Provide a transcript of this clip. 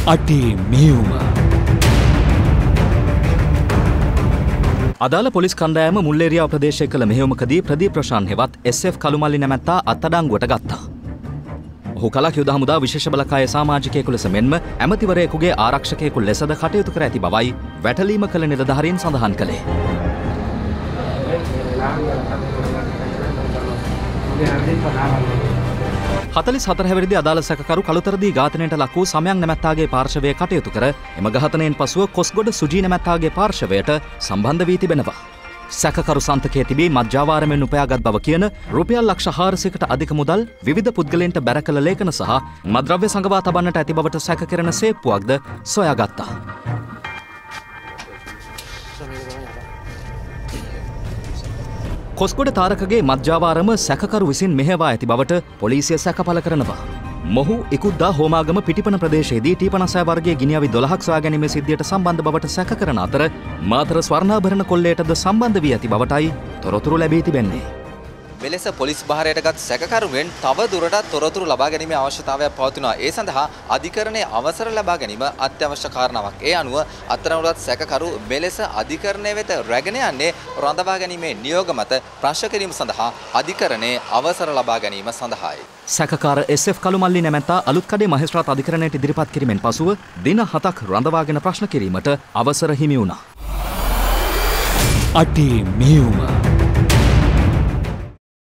අටේ මෙහෙයුම. අදාළ පොලිස් කණ්ඩායම මුල්ලේරියාව ප්‍රදේශයේ කළ මෙහෙයුමකදී ප්‍රදීප් රොෂාන් හෙවත් SF කළුමල්ලි නැමැත්තා අත්අඩංගුවට ගත්තා. ඔහු කලක් යුද හමුදා විශේෂ බලකායේ සමාජිකයෙකු ලෙස මෙන්ම ඇමතිවරයෙකුගේ ආරක්ෂකයෙකු ලෙසද කටයුතු කර ඇති බවයි වැටලීම කළ නිලධාරීන් සඳහන් කළේ. හතලිස් හතර හැවිරිදි අදාළ සැකකරු කළුතරදී ඝාතනයට ලක් වූ සමයන් නැමැත්තාගේ පාර්ශවය කටයුතු කර එම ඝාතනයෙන් පසුව කොස්ගොඩ සුජී නැමැත්තාගේ පාර්ශවයට සම්බන්ධ වී තිබෙනවා. සැකකරු සන්තකයේ තිබී මධ්‍යාවාරමෙන් උපයාගත් බව කියන රුපියල් ලක්ෂ 400කට අධික මුදල් විවිධ පුද්ගලයන්ට බැර කළ ලේඛන සහ මද්‍රව්‍ය සංගවා තබන්නට ඇති බවට සැක කෙරෙන සේප්පුවක්ද සොයාගත්තා. කොස්ගොඩ තාරකගේ මධ්‍යාවාරම සැකකරු විසින් මෙහෙවා ඇති බවට පොලිසිය සැකපල කරනවා. මොහු ඉකුද්දා හෝමාගම පිටිපන ප්‍රදේශයේදී ටීපනසය වර්ගයේ ගිනිඅවි 12ක් සොයා ගැනීමේ සිද්ධියට සම්බන්ධ බවට සැක කරන අතර මාතර ස්වර්ණාභරණ කොල්ලයටද සම්බන්ධ වී ඇති බවටයි තොරතුරු ලැබී තිබෙන්නේ. මෙලෙස පොලිස් භාරයටගත් සැකකරුවෙන් තව දුරටත් තොරතුරු ලබා ගැනීමේ අවශ්‍යතාවයක් පවතිනවා. ඒ සඳහා අධිකරණයේ අවසර ලබා ගැනීම අත්‍යවශ්‍ය කාරණාවක්. ඒ අනුව අත්අඩංගුවත් සැකකරු මෙලෙස අධිකරණය වෙත රැගෙන යන්නේ රඳවා ගැනීමේ නියෝග මත ප්‍රශ්න කිරීම සඳහා අධිකරණයේ අවසර ලබා ගැනීම සඳහායි. සැකකාර SF කළුමල්ලි නැමැත්තා අලුත්කඩේ මහේස්ත්‍රාත් අධිකරණයට ඉදිරිපත් කිරීමෙන් පසුව දින 7ක් රඳවාගෙන ප්‍රශ්න කිරීමට අවසර හිමි වුණා. අටේ මෙහෙයුම.